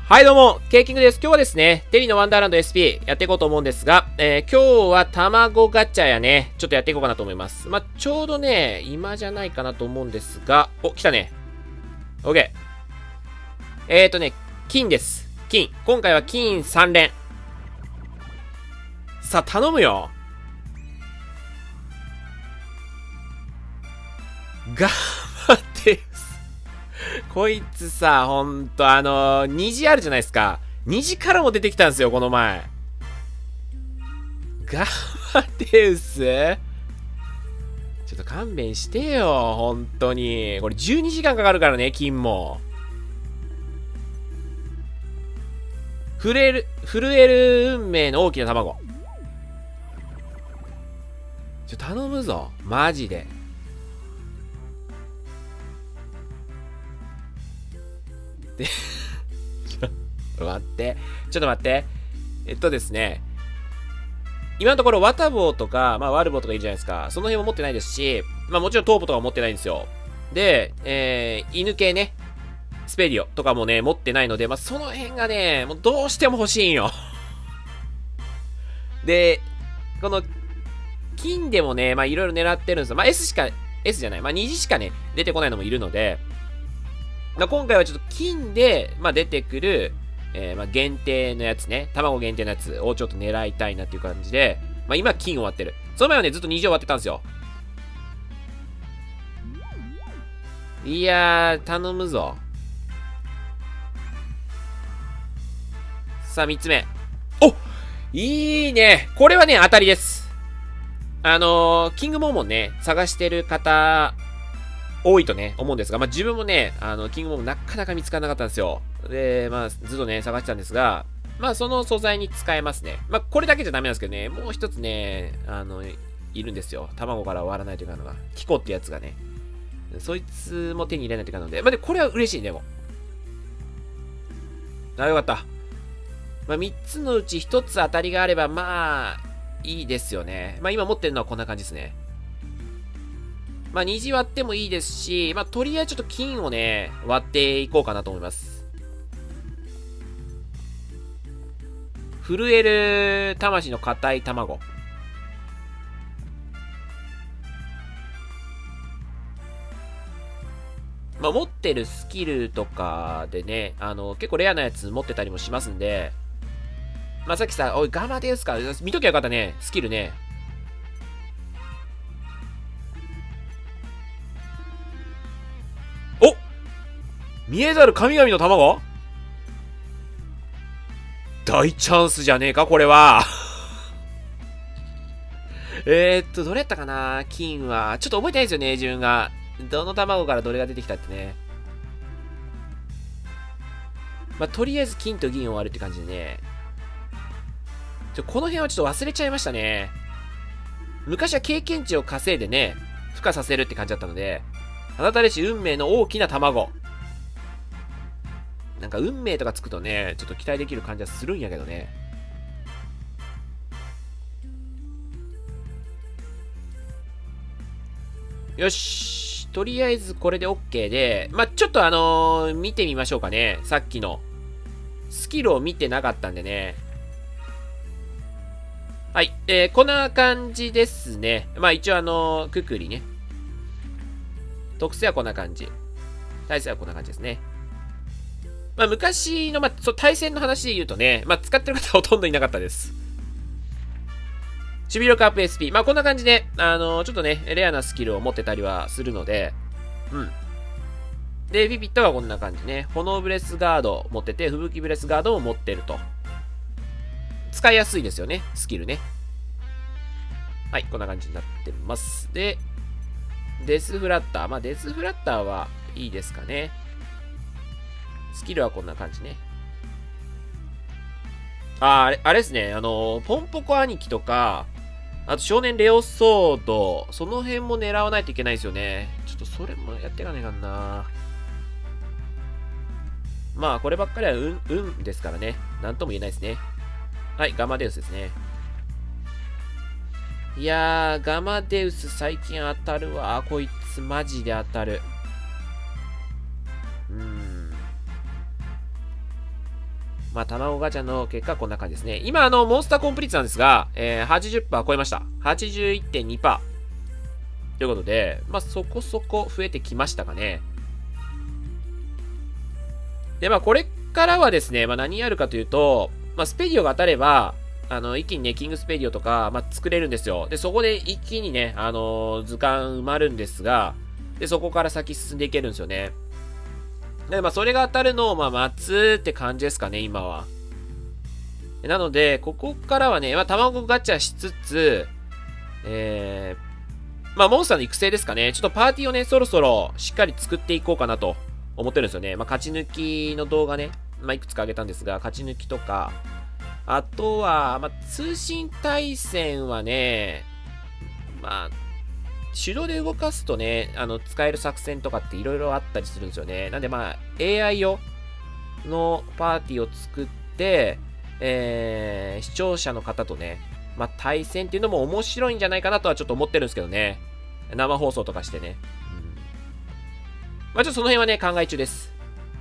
はいどうも、ケイキングです。今日はですね、テリーのワンダーランド SP やっていこうと思うんですが、今日は卵ガチャやね、ちょっとやっていこうかなと思います。ちょうどね、今じゃないかなと思うんですが、お、来たね。OK。金です。金。今回は金3連。さあ、頼むよ。頑張ってよ。こいつさ、ほんと虹あるじゃないですか。虹からも出てきたんですよ、この前。頑張ってうっす。ちょっと勘弁してよ、ほんとに。これ12時間かかるからね、金も。震える運命の大きな卵。頼むぞ、マジで。ちょっと待って。ちょっと待って。ですね。今のところ、ワタボウとか、ワルボウとかいるじゃないですか。その辺も持ってないですし、もちろんトーポとか持ってないんですよ。で、犬系ね。スペリオとかもね、持ってないので、その辺がね、もうどうしても欲しいんよ。で、この、金でもね、いろいろ狙ってるんですよ。S じゃない。虹しかね、出てこないのもいるので、今回はちょっと金で、出てくる、限定のやつね。卵限定のやつをちょっと狙いたいなっていう感じで、今金終わってる。その前はね、ずっと虹終わってたんですよ。いやー、頼むぞ。さあ、3つ目。お、いいね。これはね、当たりです。キングモーモンね、探してる方、多いとね、思うんですが、自分もね、キングモーモンなかなか見つからなかったんですよ。で、ずっとね、探してたんですが、その素材に使えますね。これだけじゃダメなんですけどね、もう一つね、いるんですよ。卵から終わらないというかのが。キコってやつがね。そいつも手に入れないというかので、で、これは嬉しいね、でも。あ、よかった。3つのうち1つ当たりがあれば、いいですよね。今持ってるのはこんな感じですね。虹割ってもいいですし、とりあえずちょっと金をね、割っていこうかなと思います。震える魂の硬い卵。持ってるスキルとかでね、結構レアなやつ持ってたりもしますんで、さっきさ、おい、ガマデウスか。見ときゃよかったね、スキルね。お、見えざる神々の卵？大チャンスじゃねえか、これは。どれやったかな、金は。ちょっと覚えてないですよね、自分が。どの卵からどれが出てきたってね。とりあえず金と銀を割るって感じでね。この辺はちょっと忘れちゃいましたね。昔は経験値を稼いでね、孵化させるって感じだったので、あなたれし運命の大きな卵。なんか運命とかつくとね、ちょっと期待できる感じはするんやけどね。よし。とりあえずこれで OK で、ちょっと見てみましょうかね。さっきの。スキルを見てなかったんでね。はい。こんな感じですね。一応くくりね。特性はこんな感じ。対戦はこんな感じですね。昔の、対戦の話で言うとね、使ってる方ほとんどいなかったです。守備力アップ SP。こんな感じで、ちょっとね、レアなスキルを持ってたりはするので、で、ビビットはこんな感じね。炎ブレスガード持ってて、吹雪ブレスガードも持ってると。使いやすいですよね、スキルね。はい、こんな感じになってます。で、デスフラッター。デスフラッターはいいですかね。スキルはこんな感じね。あれですね。ポンポコ兄貴とか、あと少年レオソード、その辺も狙わないといけないですよね。ちょっとそれもやっていかないかんな。こればっかりは運ですからね。なんとも言えないですね。はい、ガマデウスですね。いやー、ガマデウス最近当たるわ。こいつマジで当たる。 まあ、卵ガチャの結果こんな感じですね。今、モンスターコンプリートなんですが、80% 超えました。81.2%。ということで、まあ、そこそこ増えてきましたかね。で、まあ、これからはですね、まあ、何やるかというと、まあ、スペディオが当たれば、一気にね、キングスペディオとか、まあ、作れるんですよ。で、そこで一気にね、図鑑埋まるんですが、で、そこから先進んでいけるんですよね。で、まあ、それが当たるのを、まあ、待つって感じですかね、今は。なので、ここからはね、まあ、卵ガチャしつつ、まあ、モンスターの育成ですかね。ちょっとパーティーをね、そろそろしっかり作っていこうかなと思ってるんですよね。まあ、勝ち抜きの動画ね、まあ、いくつかあげたんですが、勝ち抜きとか、あとは、まあ、通信対戦はね、まあ、手動で動かすとね、使える作戦とかっていろいろあったりするんですよね。なんでまあ、AI 用のパーティーを作って、視聴者の方とね、まあ、対戦っていうのも面白いんじゃないかなとはちょっと思ってるんですけどね。生放送とかしてね。まあ、ちょっとその辺はね、考え中です。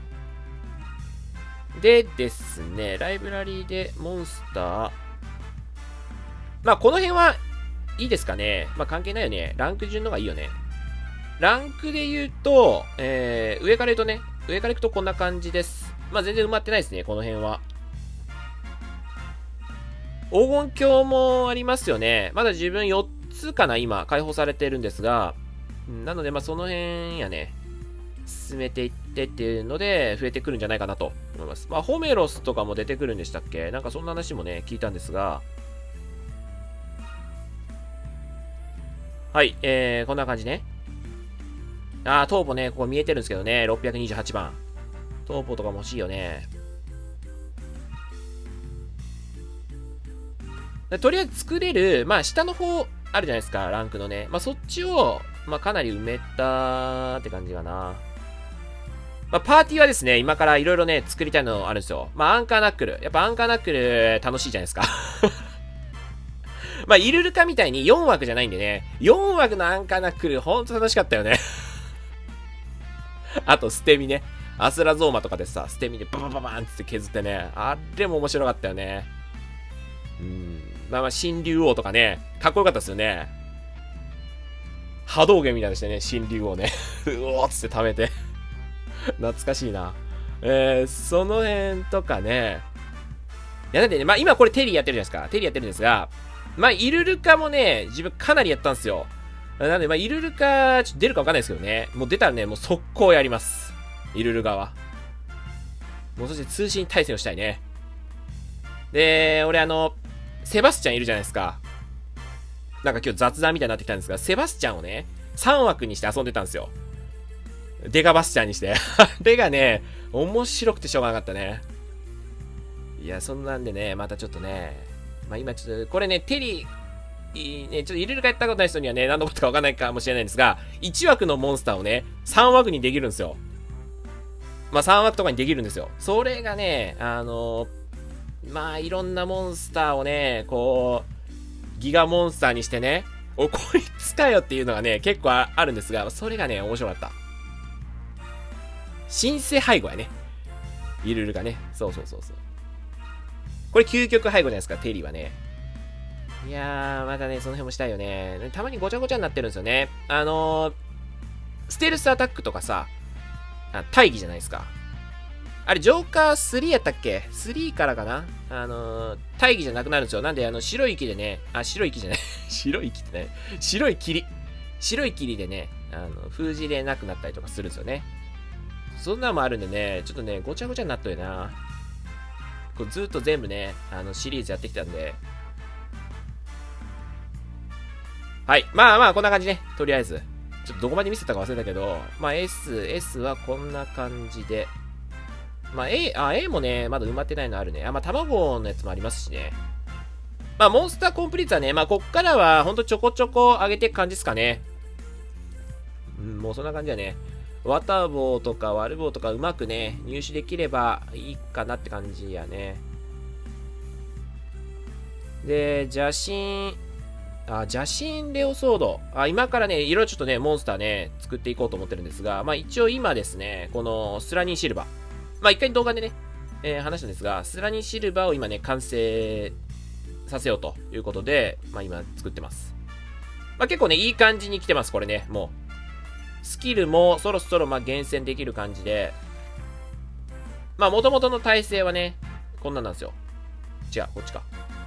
でですね、ライブラリーでモンスター。まあ、この辺はいいですかね。まあ、関係ないよね。ランク順の方がいいよね。ランクで言うと、上から言うとね、上から行くとこんな感じです。まあ、全然埋まってないですね、この辺は。黄金鏡もありますよね。まだ自分4つかな、今、解放されてるんですが。なので、まあ、その辺やね、進めていってっていうので、増えてくるんじゃないかなと思います。まあ、ホメロスとかも出てくるんでしたっけ？なんかそんな話もね、聞いたんですが。はい、こんな感じね。トーポね、ここ見えてるんですけどね、628番。トーポとかも欲しいよね。とりあえず作れる、まあ、下の方あるじゃないですか、ランクのね。まあ、そっちを、まあ、かなり埋めたって感じかな。まあ、パーティーはですね、今からいろいろね、作りたいのあるんですよ。まあ、アンカーナックル。やっぱアンカーナックル楽しいじゃないですか。まあ、イルルカみたいに4枠じゃないんでね、4枠のアンカーナックル、ほんと楽しかったよね。あと、捨て身ね。アスラゾーマとかでさ、捨て身でババババーンって削ってね、あれも面白かったよね。まあ、新竜王とかね、かっこよかったですよね。波動拳みたいにしてね、新竜王ね。うおーっつって貯めて。懐かしいな。その辺とかね。いや、だってね、まあ今これテリーやってるじゃないですか。テリーやってるんですが、まあイルルカもね、自分かなりやったんですよ。なんで、まあイルルカ、ちょっと出るかわかんないですけどね。もう出たらね、もう速攻やります。イルルカは。もうそして通信対戦をしたいね。で、俺セバスチャンいるじゃないですか。なんか今日雑談みたいになってきたんですが、セバスチャンをね、3枠にして遊んでたんですよ。デカバスチャンにして。あれがね、面白くてしょうがなかったね。いや、そんなんでね、またちょっとね、まあ今ちょっと、これね、テリー、ね、ちょっといろいろやったことない人にはね、何のことかわかんないかもしれないんですが、1枠のモンスターをね、3枠にできるんですよ。まあ3枠とかにできるんですよ。それがね、まあいろんなモンスターをね、こう、ギガモンスターにしてね、こいつかよっていうのがね、結構あるんですが、それがね、面白かった。シンセ背後やね。イルルがね。そう。これ究極背後じゃないですか、テリーはね。いやー、またね、その辺もしたいよね。たまにごちゃごちゃになってるんですよね。ステルスアタックとかさ、大義じゃないですか。あれ、ジョーカー3やったっけ ?3 からかな大義じゃなくなるんですよ。なんで、白い息でね、白い息じゃない。白い息ってね、白い霧。白い霧でね、封じれなくなったりとかするんですよね。そんなのもあるんでね、ちょっとね、ごちゃごちゃになっとるな。これずっと全部ね、シリーズやってきたんで。はい。まあ、こんな感じね。とりあえず。ちょっとどこまで見せたか忘れたけど、まあ、S はこんな感じで。まあ、A もね、まだ埋まってないのあるね。まあ、卵のやつもありますしね。まあ、モンスターコンプリートはね、まあ、こっからは、ほんとちょこちょこ上げていく感じですかね。もうそんな感じだね。ワタボーとかワルボーとかうまくね、入手できればいいかなって感じやね。で、邪神レオソード。今からね、いろいろちょっとね、モンスターね、作っていこうと思ってるんですが、まあ一応今ですね、このスラニーシルバー。まあ一回動画でね、 話したんですが、スラニーシルバーを今ね、完成させようということで、まあ今作ってます。まあ結構ね、いい感じに来てます、これね、もう。スキルもそろそろまあ厳選できる感じで、まあ元々の体勢はね、こんなんなんですよ。違う、こっちか。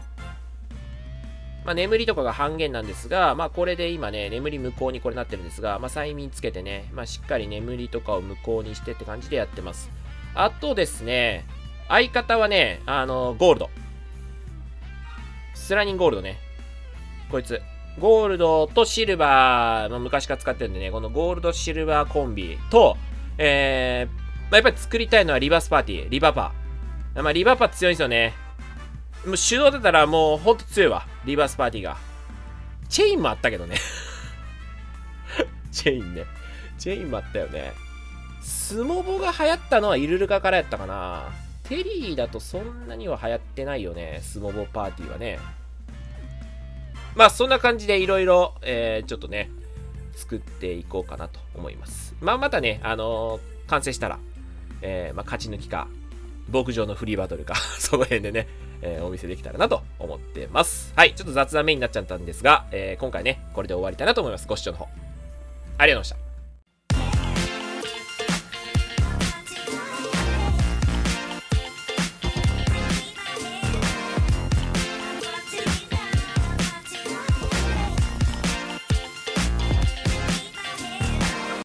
まあ眠りとかが半減なんですが、まあこれで今ね、眠り無効にこれなってるんですが、まあ催眠つけてね、まあしっかり眠りとかを無効にしてって感じでやってます。あとですね、相方はね、ゴールド。スラニンゴールドね。こいつ。ゴールドとシルバーの昔から使ってるんでね、このゴールドシルバーコンビと、まあ、やっぱり作りたいのはリバースパーティー、リバパー。まあ、リバパー強いんですよね。もう手動だったらもうほんと強いわ。リバースパーティーが。チェインもあったけどね。チェインね。チェインもあったよね。スモボが流行ったのはイルルカからやったかな。テリーだとそんなには流行ってないよね。スモボパーティーはね。まあそんな感じでいろいろ、ちょっとね、作っていこうかなと思います。まあまたね、完成したら、まあ勝ち抜きか、牧場のフリーバトルか、その辺でね、お見せできたらなと思ってます。はい、ちょっと雑談メインになっちゃったんですが、今回ね、これで終わりたいなと思います。ご視聴の方、ありがとうございました。